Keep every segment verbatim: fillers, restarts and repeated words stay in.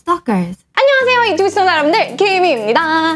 Stalkers. 안녕하세요 유튜브 시청자 여러분들, 김희입니다.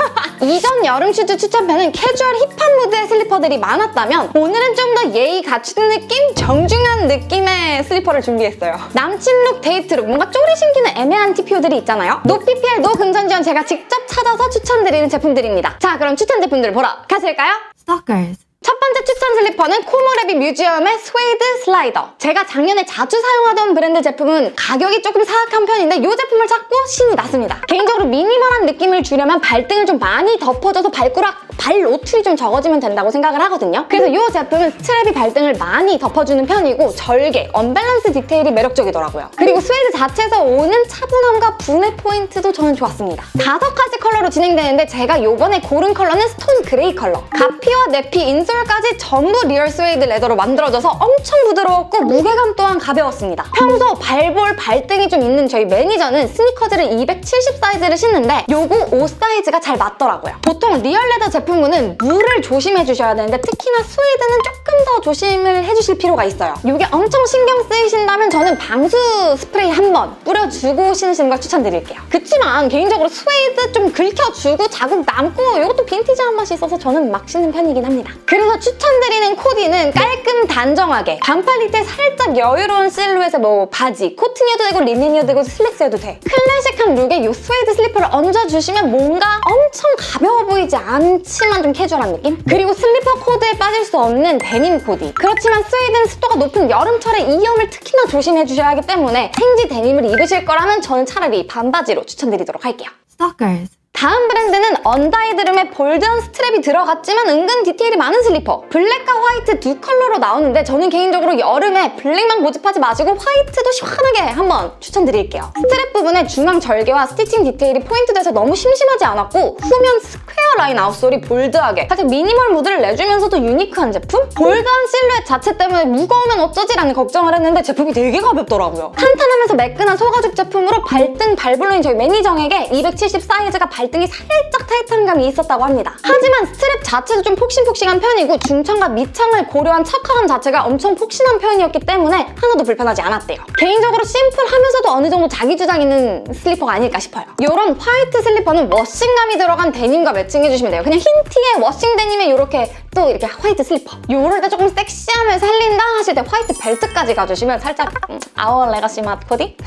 이전 여름 슈즈 추천편은 캐주얼 힙한 무드의 슬리퍼들이 많았다면 오늘은 좀 더 예의 갖춘 느낌? 정중한 느낌의 슬리퍼를 준비했어요. 남친 룩, 데이트 룩, 뭔가 쪼리 신기는 애매한 티피오들이 있잖아요. 노 피피엘, 노 금전지원 제가 직접 찾아서 추천드리는 제품들입니다. 자, 그럼 추천 제품들을 보러 가실까요? Stalkers. 첫 번째 추천 슬리퍼는 코모레비 뮤지엄의 스웨이드 슬라이더. 제가 작년에 자주 사용하던 브랜드 제품은 가격이 조금 사악한 편인데 이 제품을 찾고 신이 났습니다. 개인적으로 미니멀한 느낌을 주려면 발등을 좀 많이 덮어줘서 발가락, 발 노출이 좀 적어지면 된다고 생각을 하거든요. 그래서 이 제품은 스트랩이 발등을 많이 덮어주는 편이고 절개, 언밸런스 디테일이 매력적이더라고요. 그리고 스웨이드 자체에서 오는 차분함과 분해 포인트도 저는 좋았습니다. 다섯 가지 컬러로 진행되는데 제가 요번에 고른 컬러는 스톤 그레이 컬러. 가피와 내피, 인솔까지 전부 리얼 스웨이드 레더로 만들어져서 엄청 부드러웠고 무게감 또한 가벼웠습니다. 평소 발볼, 발등이 좀 있는 저희 매니저는 스니커즈를 이백칠십 사이즈를 신는데 요거 오 사이즈가 잘 맞더라고요. 보통 리얼 레더 제품군은 물을 조심해 주셔야 되는데 특히나 스웨이드는 조금 더 조심을 해주실 필요가 있어요. 이게 엄청 신경 쓰이신다면 저는 방수 스프레이 한번 뿌려주고 신으시는 걸 추천드릴게요. 그치만 개인적으로 스웨이드 좀 긁혀주고 자국 남고 이것도 빈티지한 맛이 있어서 저는 막 신는 편이긴 합니다. 그래서 추천드리는 코디는 깔끔 단정하게 반팔 니트에 살짝 여유로운 실루엣의 뭐 바지, 코튼이어도 되고 리넨이어도 되고 슬랙스여도 돼. 클래식한 룩에 이 스웨이드 슬리퍼를 얹어주시면 뭔가 엄청 가벼워 보이지 않지만 좀 캐주얼한 느낌? 그리고 슬리퍼 코드에 빠질 수 없는 데님 코디. 그렇지만 스웨이드는 습도가 높은 여름철에 이염을 특히나 조심해주셔야 하기 때문에 생지 데님을 입으실 거라면 저는 차라리 반바지로 추천드리도록 할게요. Stalkers. 다음 브랜드는 언다이드룸에 볼드한 스트랩이 들어갔지만 은근 디테일이 많은 슬리퍼. 블랙과 화이트 두 컬러로 나오는데 저는 개인적으로 여름에 블랙만 고집하지 마시고 화이트도 시원하게 한번 추천드릴게요. 스트랩 부분에 중앙 절개와 스티칭 디테일이 포인트돼서 너무 심심하지 않았고 후면 스퀘어 라인 아웃솔이 볼드하게 살짝 미니멀 무드를 내주면서도 유니크한 제품? 볼드한 실루엣 자체 때문에 무거우면 어쩌지라는 걱정을 했는데 제품이 되게 가볍더라고요. 탄탄하면서 매끈한 소가죽 제품으로 발등 발볼로인 저희 매니정에게 이백칠십 사이즈가 발 발등이 살짝 타이트한 감이 있었다고 합니다. 하지만 스트랩 자체도 좀 폭신폭신한 편이고 중창과 밑창을 고려한 척화감 자체가 엄청 폭신한 편이었기 때문에 하나도 불편하지 않았대요. 개인적으로 심플하면서도 어느 정도 자기 주장 있는 슬리퍼가 아닐까 싶어요. 이런 화이트 슬리퍼는 워싱감이 들어간 데님과 매칭해주시면 돼요. 그냥 흰 티에 워싱 데님에 이렇게 또 이렇게 화이트 슬리퍼. 요럴 때 조금 섹시함을 살린다 하실 때 화이트 벨트까지 가주시면 살짝 음, 아워 레가시 맛 코디?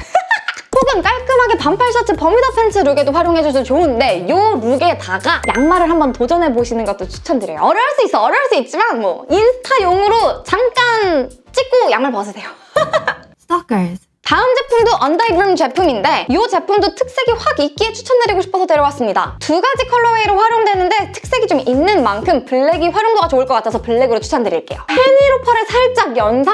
혹은 깔끔하게 반팔 셔츠, 버뮤다 팬츠 룩에도 활용해줘서 좋은데 이 룩에다가 양말을 한번 도전해보시는 것도 추천드려요. 어려울 수 있어, 어려울 수 있지만 뭐 인스타용으로 잠깐 찍고 양말 벗으세요. Stalkers. 다음 제품도 언다이드룸 제품인데 이 제품도 특색이 확 있기에 추천드리고 싶어서 데려왔습니다. 두 가지 컬러웨이로 활용되는데 특색이 좀 있는 만큼 블랙이 활용도가 좋을 것 같아서 블랙으로 추천드릴게요. 페니로퍼를 살짝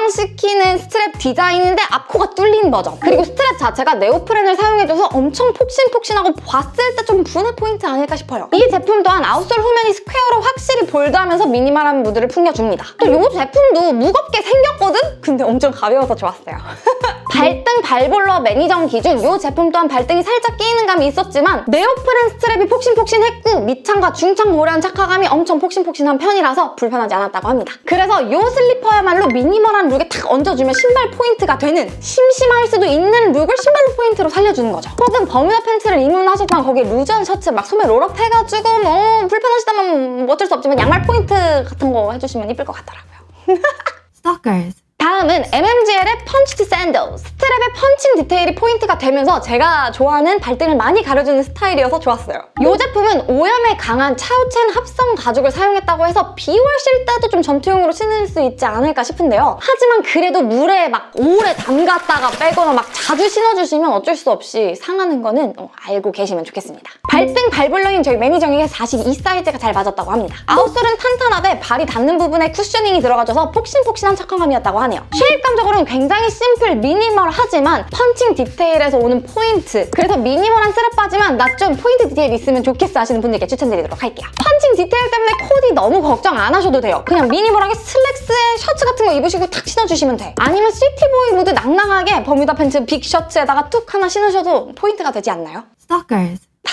연상시키는 스트랩 디자인인데 앞코가 뚫린 버전. 그리고 스트랩 자체가 네오프렌을 사용해줘서 엄청 폭신폭신하고 봤을 때 좀 분해 포인트 아닐까 싶어요. 이 제품 또한 아웃솔 후면이 스퀘어로 확실히 볼드하면서 미니멀한 무드를 풍겨줍니다. 또 이 제품도 무겁게 생겼거든? 근데 엄청 가벼워서 좋았어요. 발등 발볼러 매니정 기준 이 제품 또한 발등이 살짝 끼이는 감이 있었지만 네오프렌 스트랩이 폭신폭신했고 밑창과 중창 고려한 착화감이 엄청 폭신폭신한 편이라서 불편하지 않았다고 합니다. 그래서 이 슬리퍼야말로 미니멀한 룩에 탁 얹어주면 신발 포인트가 되는, 심심할 수도 있는 룩을 신발로 포인트로 살려주는 거죠. 혹은 버뮤다 팬츠를 입문하셨지만 거기에 루즈한 셔츠 막 소매 롤업 해가지고 뭐 불편하시다면 어쩔 수 없지만 양말 포인트 같은 거 해주시면 이쁠 것 같더라고요. Stalkers. 다음은 엠엠지엘의 펀치드 샌들. 스트랩의 펀칭 디테일이 포인트가 되면서 제가 좋아하는 발등을 많이 가려주는 스타일이어서 좋았어요. 이 제품은 오염에 강한 차우첸 합성 가죽을 사용했다고 해서 비월 실 때도 좀 전투용으로 신을 수 있지 않을까 싶은데요. 하지만 그래도 물에 막 오래 담갔다가 빼거나 막 자주 신어주시면 어쩔 수 없이 상하는 거는 어, 알고 계시면 좋겠습니다. 발등 발볼러인 저희 매니정에게 사십이 사이즈가 잘 맞았다고 합니다. 아웃솔은 탄탄하되 발이 닿는 부분에 쿠셔닝이 들어가줘서 폭신폭신한 착화감이었다고 하네요. 쉐입감적으로는 굉장히 심플, 미니멀하지만 펀칭 디테일에서 오는 포인트. 그래서 미니멀한 스트랩 바지만 나 좀 포인트 디테일 있으면 좋겠어 하시는 분들께 추천드리도록 할게요. 펀칭 디테일 때문에 코디 너무 걱정 안 하셔도 돼요. 그냥 미니멀하게 슬랙스에 셔츠 같은 거 입으시고 탁 신어주시면 돼. 아니면 시티보이 무드 낭낭하게 버뮤다 팬츠 빅 셔츠에다가 툭 하나 신으셔도 포인트가 되지 않나요? Stalkers.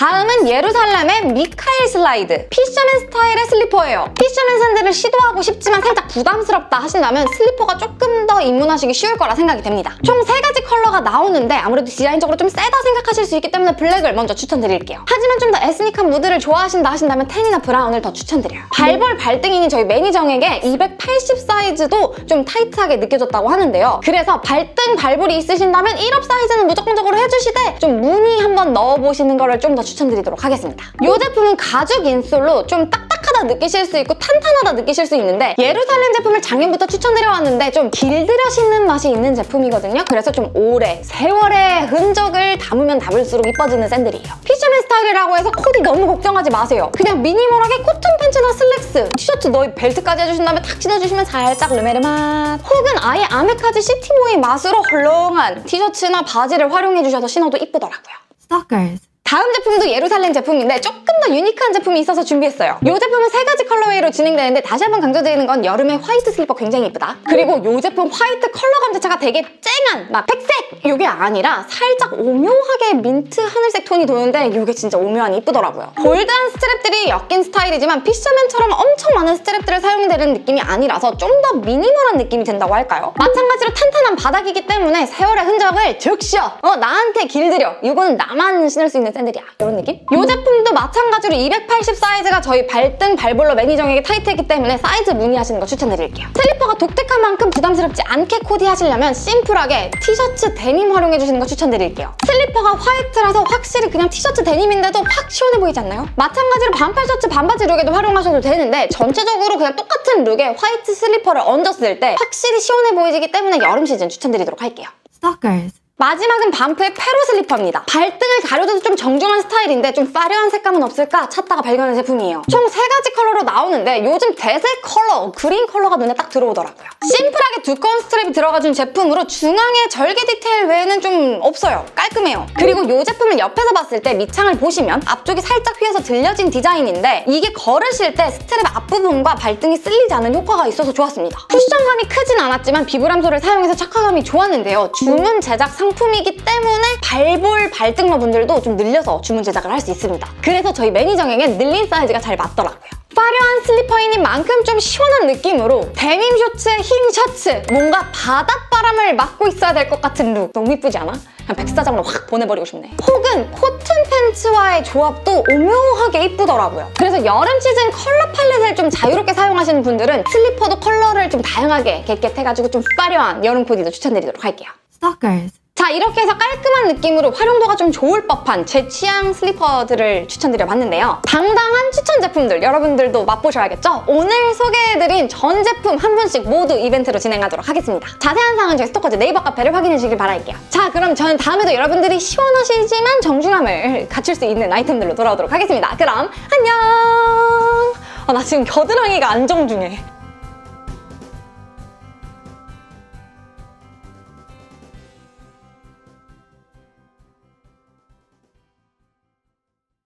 다음은 예루살렘의 미카엘 슬라이드. 피셔맨 스타일의 슬리퍼예요. 피셔맨 샌들을 시도하고 싶지만 살짝 부담스럽다 하신다면 슬리퍼가 조금 더 입문하시기 쉬울 거라 생각이 됩니다. 총 세 가지 컬러가 나오는데 아무래도 디자인적으로 좀 세다 생각하실 수 있기 때문에 블랙을 먼저 추천드릴게요. 하지만 좀 더 에스닉한 무드를 좋아하신다 하신다면 탱이나 브라운을 더 추천드려요. 발볼 발등인인 저희 매니정에게 이백팔십 사이즈도 좀 타이트하게 느껴졌다고 하는데요. 그래서 발등 발볼이 있으신다면 일 업 사이즈는 무조건적으로 해주시되 좀 무늬 한번 넣어보시는 거를 좀 더 추천드리도록 하겠습니다. 이 제품은 가죽 인솔로 좀 딱딱하다 느끼실 수 있고 탄탄하다 느끼실 수 있는데 예루살렘 제품을 작년부터 추천드려왔는데 좀 길들여 신는 맛이 있는 제품이거든요. 그래서 좀 오래, 세월의 흔적을 담으면 담을수록 이뻐지는 샌들이에요. 피셔맨 스타일이라고 해서 코디 너무 걱정하지 마세요. 그냥 미니멀하게 코튼 팬츠나 슬랙스, 티셔츠 너희 벨트까지 해주신 다음에 탁 신어주시면 살짝 르메르맛, 혹은 아예 아메카지 시티보이 맛으로 헐렁한 티셔츠나 바지를 활용해주셔서 신어도 이쁘더라고요. Stalkers. 다음 제품도 예루살렘 제품인데 조금 더 유니크한 제품이 있어서 준비했어요. 이 제품은 세 가지 컬러웨이로 진행되는데 다시 한번 강조드리는 건 여름에 화이트 슬리퍼 굉장히 예쁘다. 그리고 이 제품 화이트 컬러감 자체가 되게 쨍한 막 백색! 이게 아니라 살짝 오묘하게 민트 하늘색 톤이 도는데 이게 진짜 오묘하니 이쁘더라고요. 볼드한 스트랩들이 엮인 스타일이지만 피셔맨처럼 엄청 많은 스트랩들을 사용되는 느낌이 아니라서 좀 더 미니멀한 느낌이 든다고 할까요? 마찬가지로 탄탄한 바닥이기 때문에 세월의 흔적을 적셔! 어 나한테 길들여! 이거는 나만 신을 수 있는 샌들이야. 이런 느낌? 이 제품도 마찬가지로 이백팔십 사이즈가 저희 발등 발볼로 매니정에게 타이트했기 때문에 사이즈 문의하시는 거 추천드릴게요. 슬리퍼가 독특한 만큼 부담스럽지 않게 코디하시려면 심플하게 티셔츠 데님 활용해주시는 거 추천드릴게요. 슬리퍼가 화이트라서 확실히 그냥 티셔츠 데님인데도 확 시원해 보이지 않나요? 마찬가지로 반팔 셔츠 반바지 룩에도 활용하셔도 되는데 전체적으로 그냥 똑같은 룩에 화이트 슬리퍼를 얹었을 때 확실히 시원해 보이기 때문에 여름 시즌 추천드리도록 할게요. Stalkers. 마지막은 반프의 페로 슬리퍼입니다. 발등을 가려줘도 좀 정중한 스타일인데 좀 화려한 색감은 없을까 찾다가 발견한 제품이에요. 총 세 가지 컬러로 나오는데 요즘 대세 컬러, 그린 컬러가 눈에 딱 들어오더라고요. 심플하게 두꺼운 스트랩이 들어가준 제품으로 중앙에 절개 디테일 외에는 좀 없어요. 깔끔해요. 그리고 이 제품을 옆에서 봤을 때 밑창을 보시면 앞쪽이 살짝 휘어서 들려진 디자인인데 이게 걸으실 때 스트랩 앞부분과 발등이 쓸리지 않는 효과가 있어서 좋았습니다. 쿠션감이 크진 않았지만 비브람소를 사용해서 착화감이 좋았는데요. 주문 제작 상품이기 때문에 발볼 발등러 분들도 좀 늘려서 주문 제작을 할 수 있습니다. 그래서 저희 매니정에겐 늘린 사이즈가 잘 맞더라고요. 화려한 슬리퍼인 만큼 좀 시원한 느낌으로 데님 셔츠에 흰 셔츠, 뭔가 바닷바람을 막고 있어야 될 것 같은 룩. 너무 이쁘지 않아? 그냥 백사장으로 확 보내버리고 싶네. 혹은 코튼 팬츠와의 조합도 오묘하게 이쁘더라고요. 그래서 여름 시즌 컬러 팔레트를 좀 자유롭게 사용하시는 분들은 슬리퍼도 컬러를 좀 다양하게 겟겟해가지고 좀 화려한 여름 코디도 추천드리도록 할게요. Stalkers. 자, 이렇게 해서 깔끔한 느낌으로 활용도가 좀 좋을 법한 제 취향 슬리퍼들을 추천드려봤는데요. 당당한 추천 제품들 여러분들도 맛보셔야겠죠? 오늘 소개해드린 전 제품 한 분씩 모두 이벤트로 진행하도록 하겠습니다. 자세한 사항은 저희 스토커즈 네이버 카페를 확인해주길 바랄게요. 자, 그럼 저는 다음에도 여러분들이 시원하시지만 정중함을 갖출 수 있는 아이템들로 돌아오도록 하겠습니다. 그럼 안녕! 아, 나 지금 겨드랑이가 안 정중해.